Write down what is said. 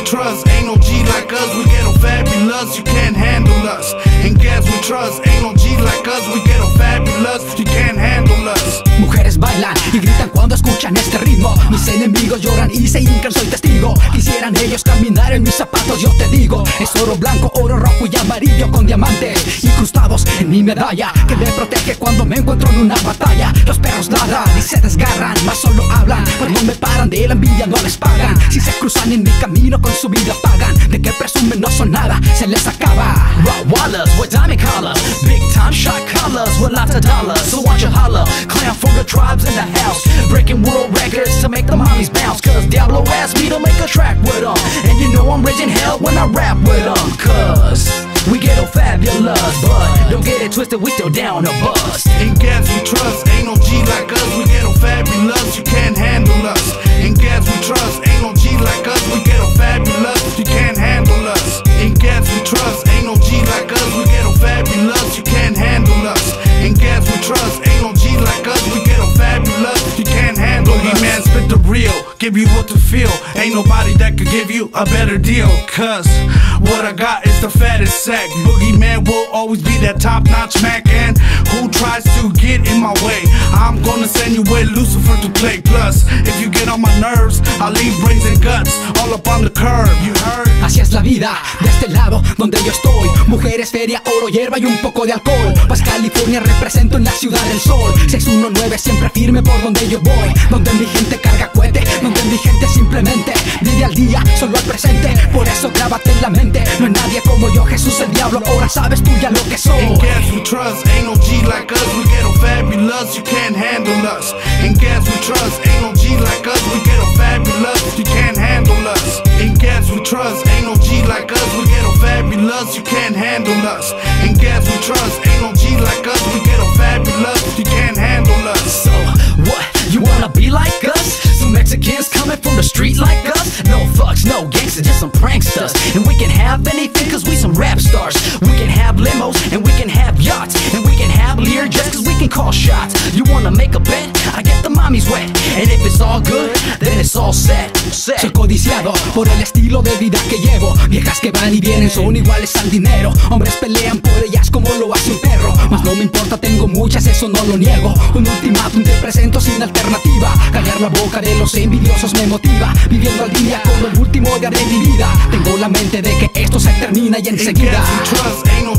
trust, ain't no G like us. We get on fabulous, you can't handle us. En gas we trust, ain't no G like us. We get on fabulous, you can't handle us. Mujeres bailan y gritan cuando escuchan este ritmo. Mis enemigos lloran y se hincan, soy testigo. Quisieran ellos caminar en mis zapatos, yo te digo. Es oro blanco, oro rojo y amarillo con diamantes incrustados en mi medalla, que me protege cuando me encuentro en una batalla. Los perros ladran y se desgarran, mas solo hablan, pero no me paran, de la envidia no les pagan. Si se cruzan en mi camino con su vida pagan. De que presumen no son nada, se les acaba. Rottweilers with diamond collars, big time shot callers with lots of dollars. So watch you holler, clown from the tribes in the house, breaking world records to make the mommies bounce. Cause Diablo asked me to make a track with them, and you know I'm raising hell when I rap with them. Cause we get all fabulous, but don't get it twisted, we still down to bust. En gas we trust, ain't no G like us. We get on fabulous, you can't handle us. En gas we trust, ain't no G like us. We get on fabulous, you can't handle us. En gas we trust, ain't no G like us. We get on fabulous, you can't handle us. En gas we trust, ain't no G like us. We get on fabulous, you can't handle us. Boogeyman spit the real, give you what to feel. Ain't nobody that could give you a better deal. Cause what I got is the fattest sack. Boogeyman will always be that top-notch Mac. And who tries to get in my way, I'm gonna send you with Lucifer to play. Plus, if you get on my nerves, I'll leave brains and guts all up on the curb. You heard? Así es la vida, de este lado donde yo estoy. Mujeres, feria, oro, hierba y un poco de alcohol. Pues California represento en la ciudad del sol. 619 siempre firme por donde yo voy. Donde mi gente carga cohete, donde mi gente simplemente vive al día, solo al presente. Por eso grábate en la mente, no hay nadie como yo, Jesús el diablo. Ahora sabes tú ya lo que soy. En gas we trust, ain't no G like us. We get on fabulous, you can't handle us. En gas we trust, ain't no G like us. We get on fabulous, you can't handle us. En gas we trust, ain't no G like us. We get on fabulous, you can't handle us. En gas we trust, ain't no G like us. We get on fabulous, you can't handle us. So, what? You wanna be like us? Some Mexicans coming from the street like us? No fucks, no gangsters, just some pranksters. And we can have anything cause we some rap stars. We can have limos, and we can have yachts, and we can have Learjets cause we can call shots. You wanna make a bet? I get the mommies wet. And if it's all good, then it's all set. Soy codiciado por el estilo de vida que llevo. Viejas que van y vienen son iguales al dinero. Hombres pelean por ellas como lo hace un perro. Mas no me importa, tengo muchas, eso no lo niego. Un ultimátum te presento sin alternativa. Callar la boca de los envidiosos me motiva. Viviendo al día como el último día de mi vida. Tengo la mente de que esto se termina y enseguida. En gas we trust, ain't no